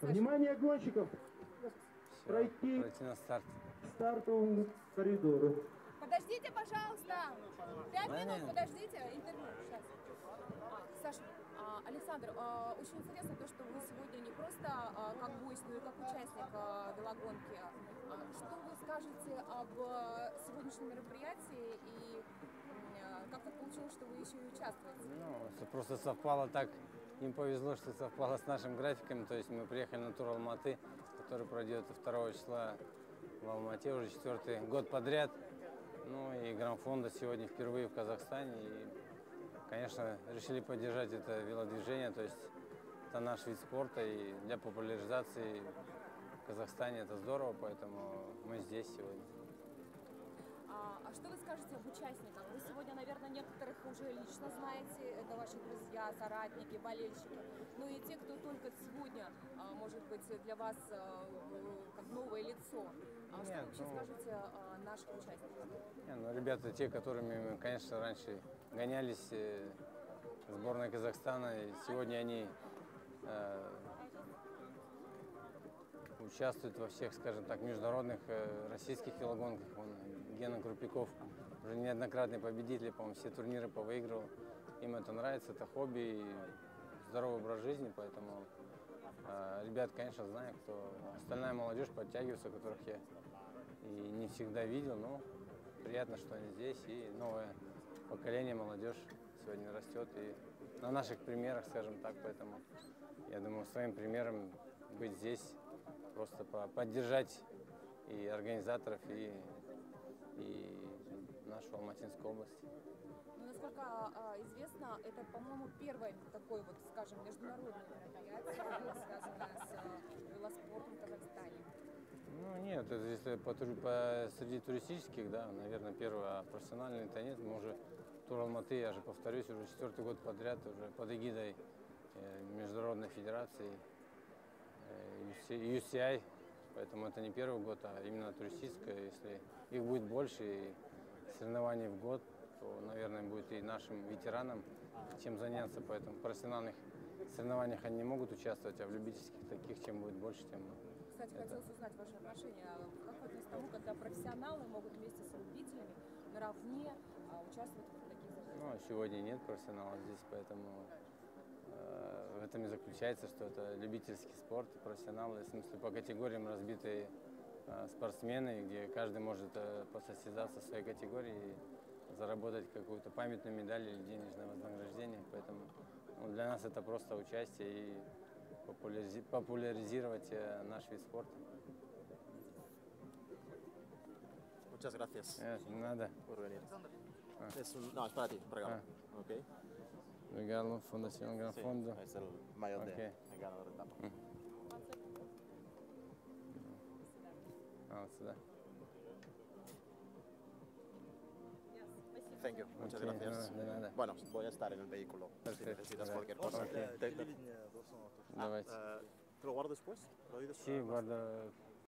Внимание гонщиков! Пройти на старт. Стартовому коридору. Подождите, пожалуйста. 5 минут, подождите. Интервью сейчас. Саша, Александр, очень интересно то, что вы сегодня не просто как гость, но и как участник велогонки. Что вы скажете об сегодняшнем мероприятии и как так получилось, что вы еще и участвуете? Ну, это просто совпало так. Им повезло, что совпало с нашим графиком. То есть мы приехали на тур Алматы, который пройдет 2 числа в Алмате уже 4-й год подряд. Ну и Гран-фонда сегодня впервые в Казахстане. И, конечно, решили поддержать это велодвижение. То есть это наш вид спорта, и для популяризации в Казахстане это здорово, поэтому мы здесь сегодня. А что вы скажете об участниках? Вы сегодня, наверное, некоторых уже лично знаете, это ваши друзья, соратники, болельщики. Ну и те, кто только сегодня, может быть, для вас как новое лицо. Что вы вообще скажете о наших участниках? Ну, ребята, те, которыми мы, конечно, раньше гонялись, сборная Казахстана, и сегодня они участвуют во всех, скажем так, международных российских велогонках. Гена Крупиков уже неоднократный победитель, по-моему, все турниры повыигрывал. Им это нравится, это хобби и здоровый образ жизни, поэтому ребят, конечно, знаю, кто остальная молодежь подтягивается, которых я и не всегда видел, но приятно, что они здесь, и новое поколение, молодежь сегодня растет, и на наших примерах, скажем так, поэтому я думаю, своим примером быть здесь, просто поддержать и организаторов, и нашу Алматинскую область. Ну, насколько известно, это, по-моему, первое такое, вот, скажем, международное мероприятие, связанное с велоспортом в Казахстане. Ну нет, это если среди туристических, да, наверное, первое, а профессиональный-то нет. Мы уже тур Алматы, я же повторюсь, уже 4-й год подряд, уже под эгидой Международной Федерации UCI. Поэтому это не первый год, а именно туристическое. Если их будет больше и соревнований в год, то, наверное, будет и нашим ветеранам чем заняться. Поэтому в профессиональных соревнованиях они не могут участвовать, а в любительских таких, чем будет больше, тем Кстати, хотелось узнать ваше отношение. Как вы относитесь к тому, когда профессионалы могут вместе с любителями наравне участвовать в таких занятиях? Ну, сегодня нет профессионалов здесь, поэтому в этом и заключается, что это любительский спорт, профессионалы, в смысле по категориям разбитые спортсмены, где каждый может посостязаться в своей категории и заработать какую-то памятную медаль или денежное вознаграждение. Поэтому для нас это просто участие и популяризировать наш вид спорта. Muchas gracias. Не надо. Por venir. No, es para ti, un regalo. Okay. Regalo, Fundación Gran Fondo. Es el mayor de ganador de etapa. Вот сюда. Thank you, muchas gracias. De nada. Bueno, voy a estar en el vehículo si necesitas cualquier cosa. Давайте. ¿Te lo guardo después? ¿Lo doy después? Sí, guarda